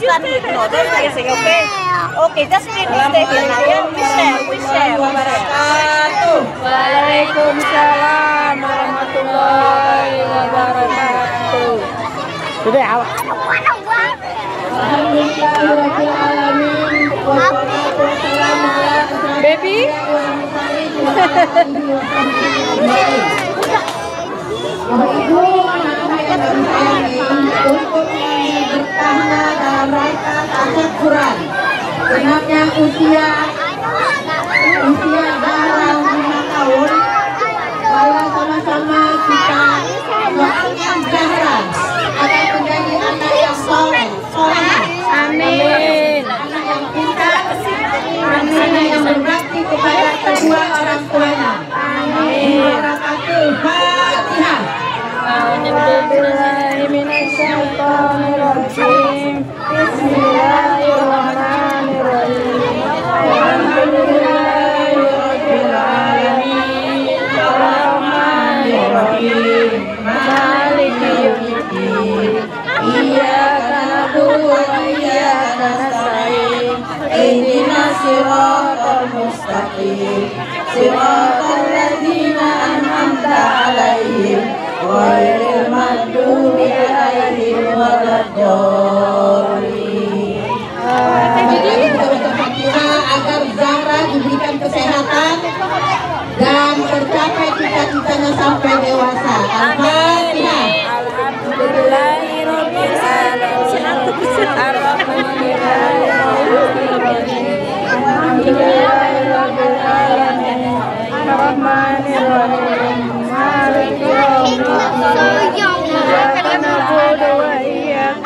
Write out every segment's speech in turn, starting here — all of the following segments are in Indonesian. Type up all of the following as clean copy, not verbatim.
stand with no, don't facing, okay? Okay, just need to stay here now. Yeah, we share. Waalaikumsalam warahmatullahi wabarakatuh. Sudah awak. Baby. Genapnya usia Zahra 5 tahun. Mari sama-sama kita doakan Zahra agar menjadi anak yang soleh. Amin. Anak yang pintar, anak yang berbakti kepada kedua orang tuanya. Amin. Fatihah. Bismillahirrahmanirrahim. Bismillahirrahmanirrahim. Alhamdulillahirabbil alamin. Arrahmanirrahim. Maliki yaumiddin. Iyyaka na'budu wa iyyaka nasta'in. Ihdinas siratal mustaqim. Siratal ladzina an'amta 'alaihim ghairil maghdubi 'alaihim waladdallin. Agar Zahra diberikan kesehatan dan tercapai cita-citanya sampai dewasa. Al-Fatihah. Alhamdulillahirabbil alamin. Alhamdulillahirabbil alamin. Arrahmanirrahim. Maliki yaumiddin. Iyyaka na'budu wa iyyaka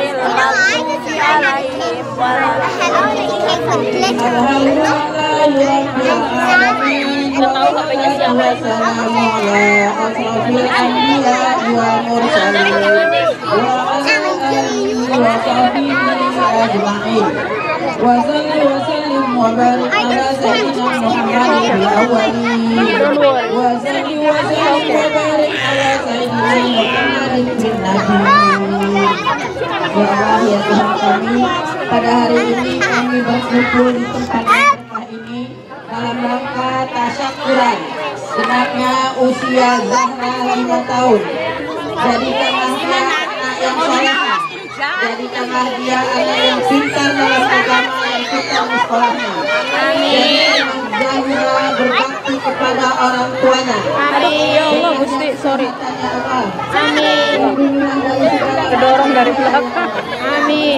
Ya Allah, ya Tuhan kami, pada hari ini kami berkumpul di tempat yang berkah ini dalam rangka tasyakuran genapnya usia Zahra 5 tahun. Jadikanlah dia anak yang soleh, jadikanlah dia anak yang pintar dalam agama, yang pintar di sekolahnya. Jadikanlah Zahra berbakti kepada orang tuanya. Ya Allah Gusti, sorry. Amin. Kedorong dari belakang. Amin.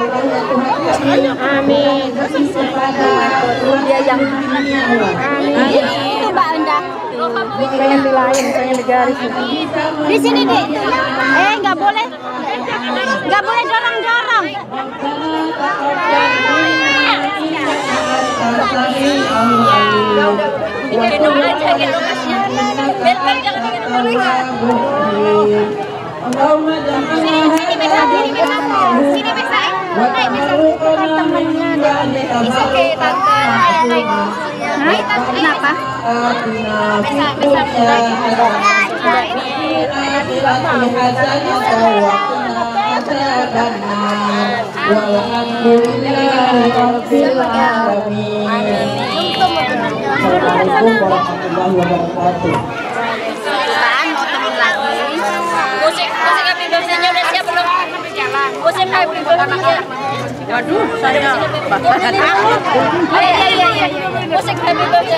Amin. Dia yang amin. Itu Mbak Enda. Pengen di lain, pengen di garis. Di sini deh. Nggak boleh dorong-dorong. Gendong aja, gendong kasihan. Biar jangan digendong mereka. Sini bisa. Temennya oke tante. Kenapa? Assalamualaikum warahmatullahi wabarakatuh. Musik happy birthday-nya udah siap belum? Musik happy birthday-nya. Waduh, saya Iya. Musik happy birthday.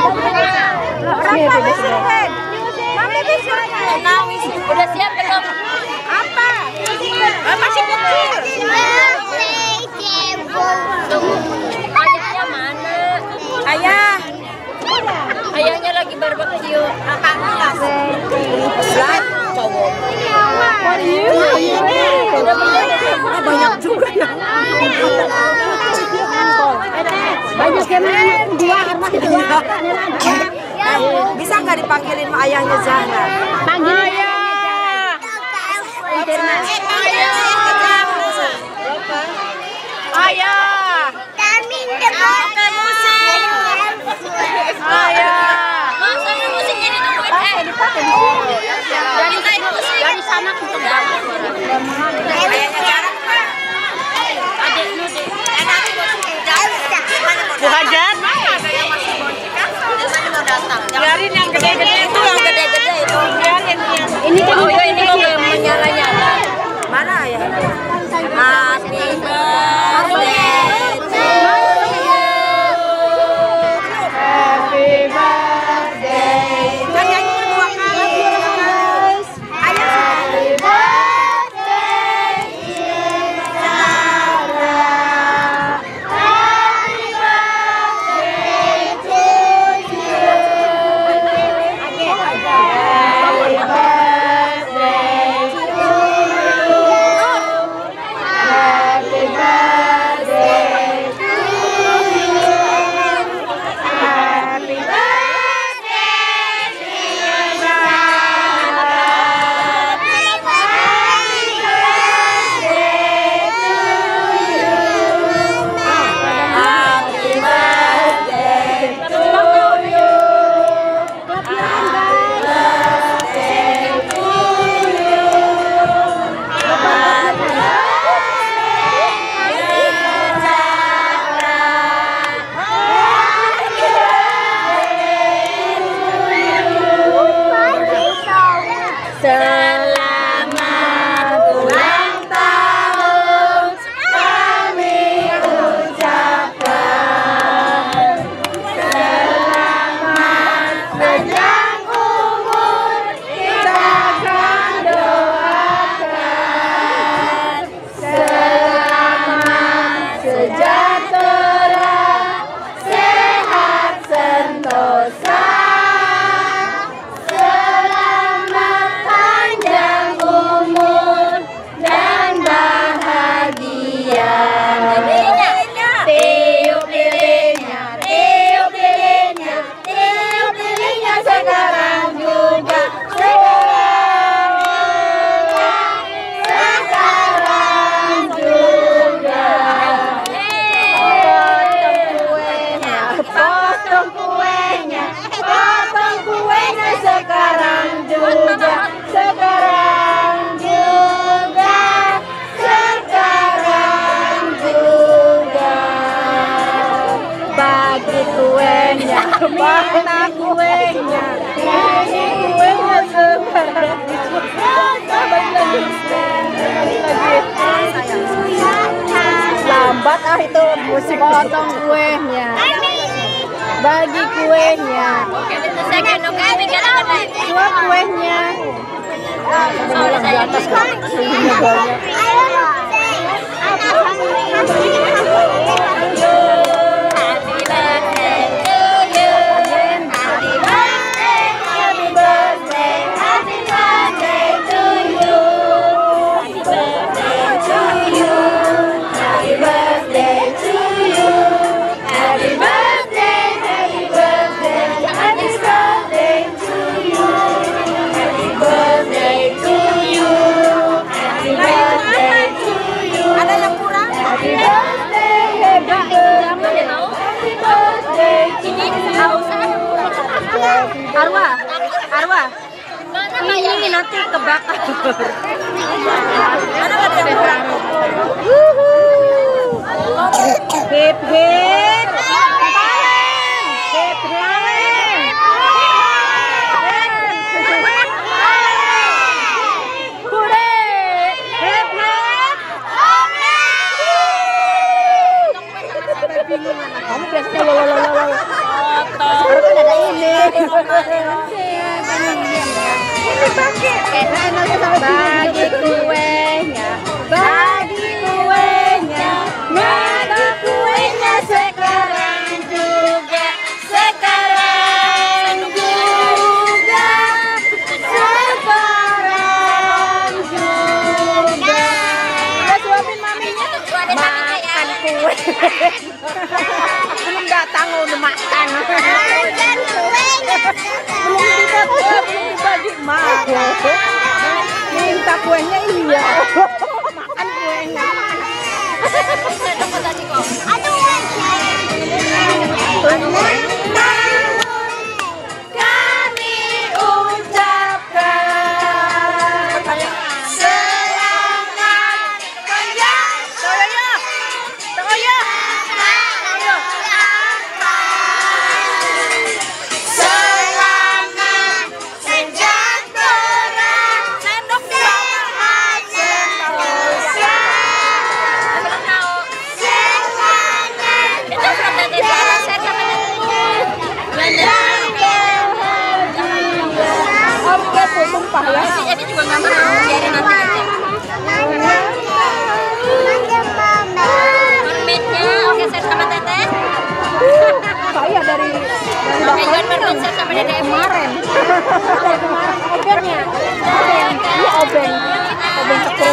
Udah siap belum? Apa? Masih kecil. Ayahnya mana? Ayahnya lagi barbecue. Kakaknya lah. Cowok. banyak juga ya. Banyak yang dua arwah dua. Bisa nggak dipanggilin sama ayahnya Zahra? Panggil ayah. Ayah. Oke, musik. Ayah. Masanya musik ini tungguin. Dipakai di sini. Dari sana kita dapat. Ayahnya Zahra. Selamat ulang tahun kami ucapkan. Selamat panjang umur kita akan doakan. Selamat sejahtera, sehat sentosa. Selamat panjang umur dan bahagia. Tiup lilinnya, tiup lilinnya, tiup lilinnya sekarang juga, sekarang juga. Potong kuenya, potong kuenya sekarang juga, sekarang juga, sekarang juga. Bagi kuenya, mana kuenya, bagi kuenya sekarang. Lambat itu musik. Potong kuenya, bagi kuenya. Suap kuenya. Di atas kan. Arwah, ini nanti kebakar. Hip hip, hip kamu biasanya sekarang kan ada ini. Bagi kuenya, bagi kuenya, bagi kuenya sekarang juga, sekarang juga, sekarang juga. Udah suapin maminya, makan kue. Belum datang udah makan. Belum dibagi mak. Minta kuenya iya. Makan kuenya. Kami ucapkan selamat panjang. Sumpah ya. Jadi juga nggak mau, biarin nanti aja. Mermaidnya oke share sama teteh. Saya dari Juan mermaid share sama dedek kemarin. Kemarin obennya. Iya oben tepung.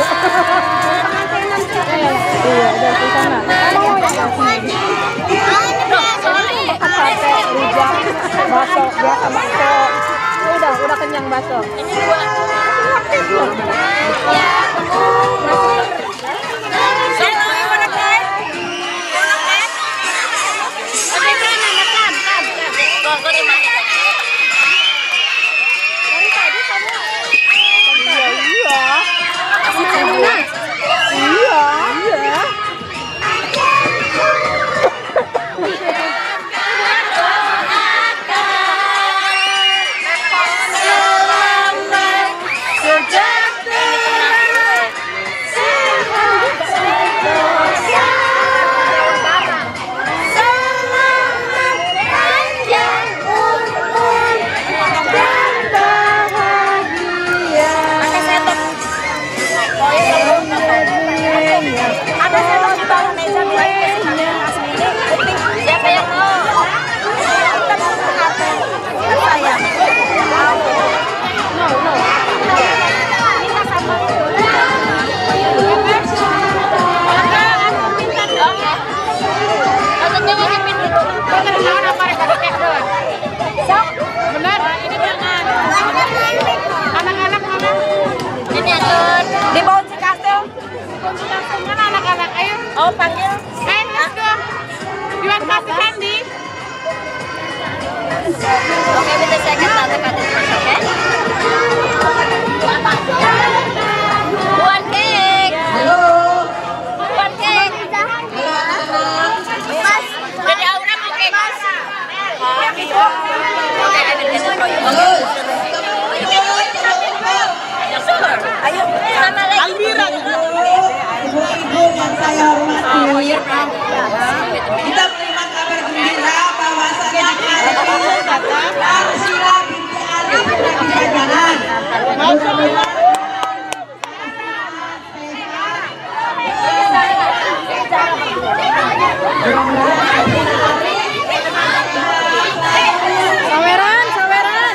Iya udah di sana. Mau yang sini. Makan sate, rujak, bakso, biasa bakso. Udah kenyang bakso. Ini dua. Ya. Iya. Oh, panggil. Let's go. You want coffee candy? Okay, with the second tante cut it first, okay? One cake. Halo. One cake. Halo anak-anak. Mas, dari Aura mau cake. Okay, I will get it for you. Halo. Ayo, sama lagi. Almira. Ibu-ibu yang saya hormati, kita menerima kabar gembira bahwasannya hari ini Arsila binti Ali sudah bisa jalan. Mudah-mudahan Saweran.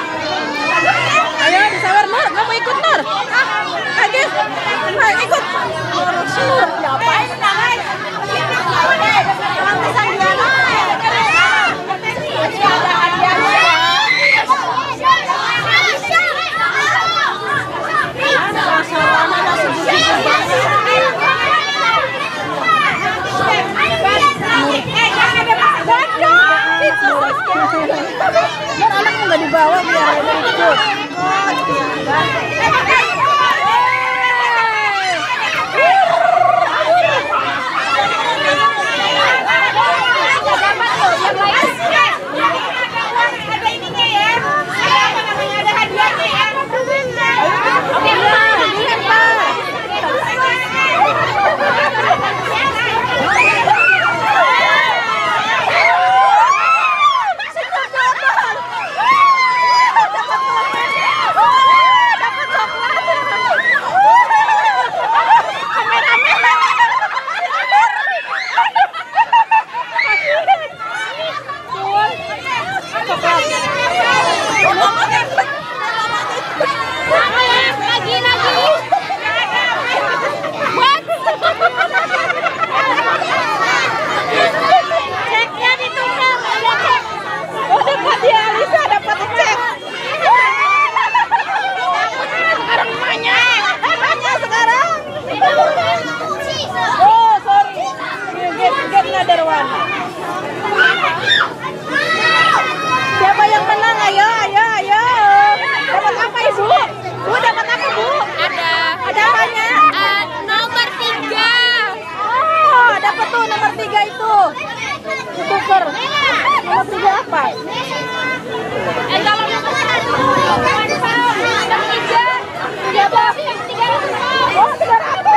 Ayo disawer Nur, kamu ikut Nur. Ayo, ikut. Nur, ngapain? Biar anaknya nggak dibawa, biar ada ikut. Siapa yang menang? Ayo. Dapat apa Ibu? Bu, dapat apa Bu? Ada apanya? Nomor 3. Oh, dapat tuh nomor 3 itu. Tuker. Nomor 3 apa? Kalau nomor 1. Nomor 3. Siapa? Oh, 300.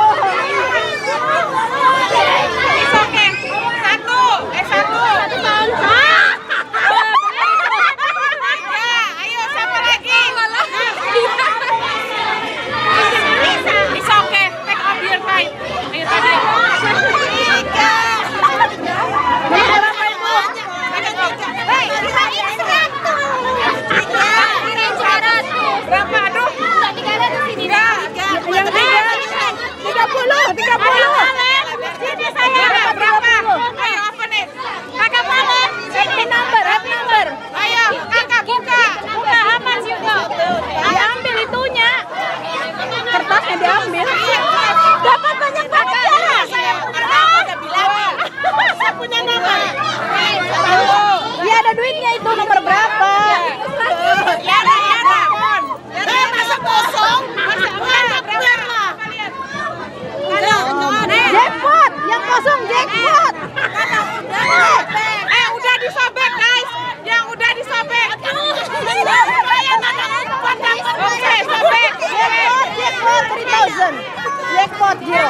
Jackpot Gio.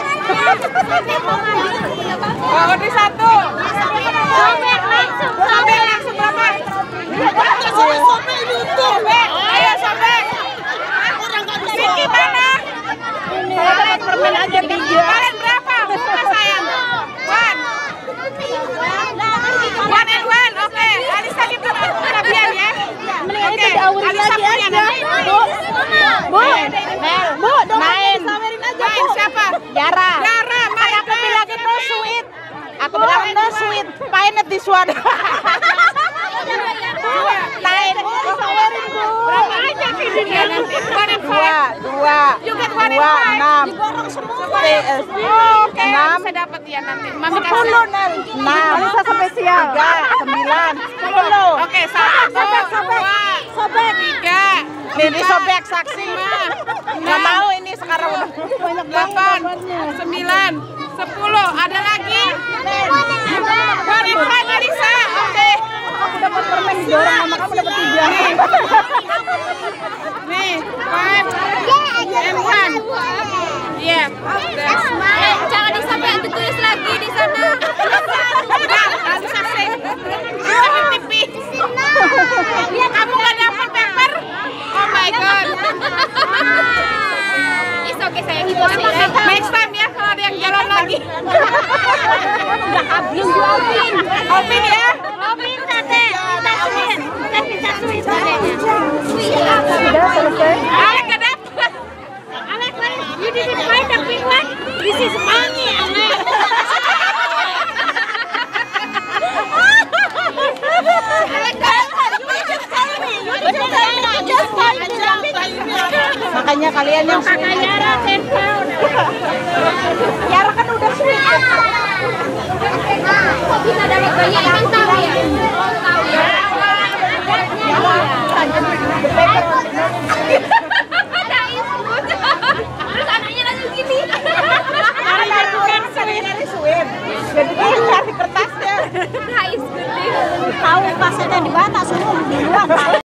Oh, di 1. Sobek langsung berapa? Sobek itu. Ayo sobek. Vicky mana? Saya dapat permen aja 3. Kalian berapa? Buka sayang. 1 and 1. Oke. Alisa kita kelebihan ya. Mendingan itu diawurin lagi aja. Bu, main. Main siapa? Yara. Yara, main. Aku bilang no sweet. Aku bilang no sweet. Painet this one. Lain. Sawerin Bu. Berapa aja sih? Iya nanti. 2, 6. Oke, bisa dapat ya nanti. Mami kasih. 6. Alisa sampai siang. 3, 9, 10. Oke, 1, 2, 3. Nih disobek saksi. Nggak mau ini sekarang udah 8, 9, 10. Ada lagi? 5 Alisa. Oke. Aku dapat permen didorong sama kamu dapat 3. Nih, 5 and 1. Iya. Jangan disampai ditulis lagi di sana. Udah, Alisa sih. Kita TV. Kamu nggak dapat paper? Oh my god. It's okay sayang, itu sih. Next time ya kalau ada yang jalan lagi. Udah habis Opin. Opin ya. Opin tante. Kita suin. Kita suin tantenya. Sudah selesai. Alek nggak dapat. Alex, you didn't find the big one. This is money, Alex. Makanya kalian yang sweet. Yara 10 pound. Yara kan udah sweet. Kok bisa dapat banyak? Emang tahu ya? Oh, tahu ya. Ada ismut. Terus anaknya langsung gini. Dari sweet. Jadi cari kertasnya. Nah, is good. Tahu pasnya di mana semua dibuang.